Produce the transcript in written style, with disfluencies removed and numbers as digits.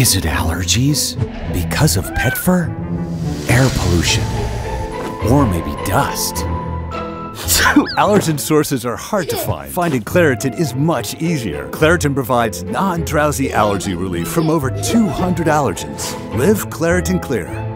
Is it allergies? Because of pet fur? Air pollution? Or maybe dust? Allergen sources are hard to find. Finding Claritin is much easier. Claritin provides non-drowsy allergy relief from over 200 allergens. Live Claritin Clear.